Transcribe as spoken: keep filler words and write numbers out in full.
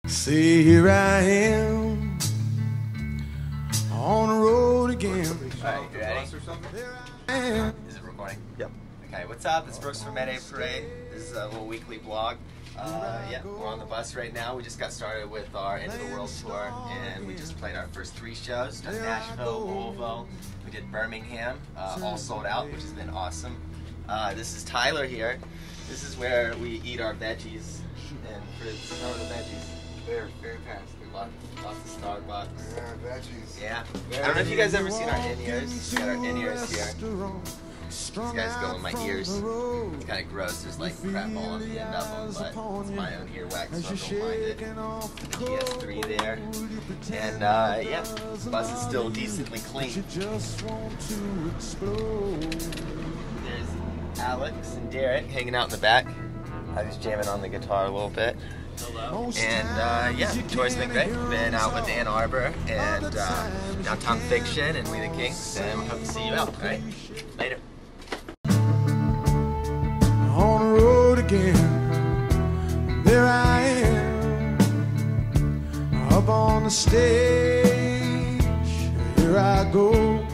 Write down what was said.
See, here I am on the road again. Alright, you ready? Is it recording? Yep. Okay, what's up? It's Brooks from Mayday Parade. This is a little weekly vlog. Uh, yeah, we're on the bus right now. We just got started with our End of the World tour, and we just played our first three shows. Done Nashville, Louisville. We did Birmingham, uh, all sold out, which has been awesome. Uh, this is Tyler here. This is where we eat our veggies and fruits. How are the veggies? They're fantastic. Lots, lots of Starbucks. Yeah, veggies. Yeah. I don't know if you guys ever seen our in-ears. We got our in-ears here. These guys go in my ears. It's kind of gross. There's like crap all on the end of them, but it's my own earwax, so I don't mind it. G S three there. And uh, yeah, the bus is still decently clean. There's Alex and Derek hanging out in the back. I was jamming on the guitar a little bit. Hello. And uh, yeah, the tour's been great. Been out with Ann Arbor and uh, Downtown Fiction and We the Kinks, and we hope to see you out. All right, later. On the road again, there I am, up on the stage, here I go.